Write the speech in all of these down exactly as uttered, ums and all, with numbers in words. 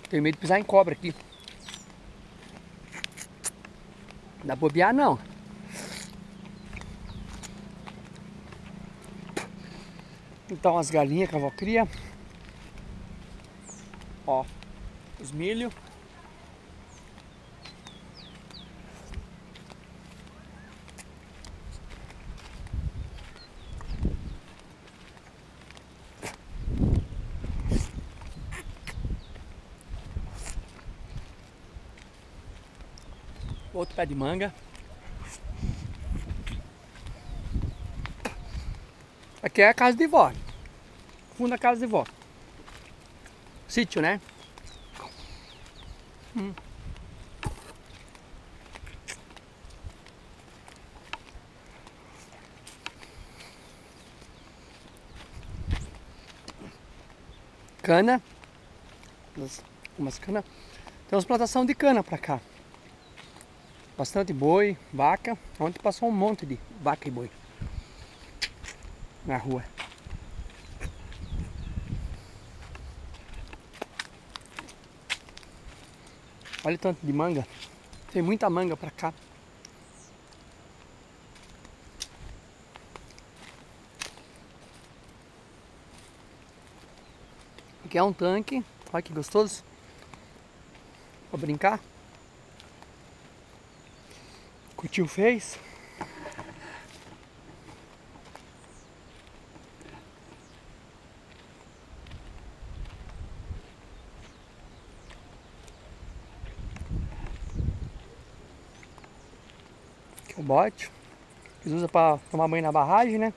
Tenho medo de pisar em cobra aqui. Não dá bobear não. Então as galinhas que a avó cria. Ó, os milho. Outro pé de manga. Aqui é a casa de vó. Fundo da casa de vó. Sítio, né? Hum. Cana. Umas cana. Tem umas plantações de cana pra cá. Bastante boi, vaca. Ontem passou um monte de vaca e boi na rua. Olha o tanto de manga. Tem muita manga pra cá. Aqui é um tanque. Olha que gostoso. Pra brincar. Que o tio fez. Aqui é o bote. Eles usam para tomar banho na barragem, né?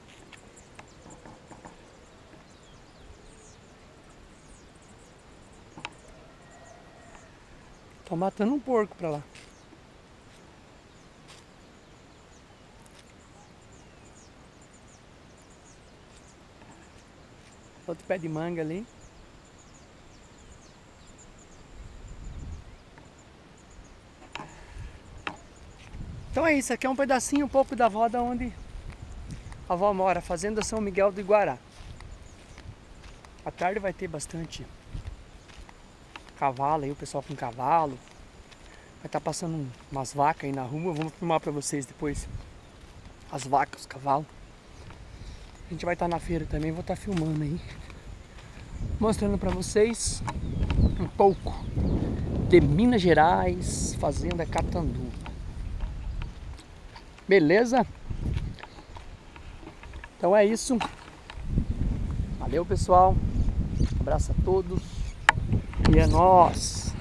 Tô matando um porco pra lá. Outro pé de manga ali. Então é isso, aqui é um pedacinho um pouco da roda onde a avó mora, Fazenda São Miguel do Iguará. À tarde vai ter bastante cavalo aí, o pessoal com cavalo. Vai estar passando umas vacas aí na rua, vamos filmar pra vocês depois as vacas, os cavalos. A gente vai estar na feira também, vou estar filmando aí, mostrando pra vocês um pouco de Minas Gerais, Fazenda Catanduva. Beleza? Então é isso. Valeu, pessoal. Um abraço a todos. E é nóis.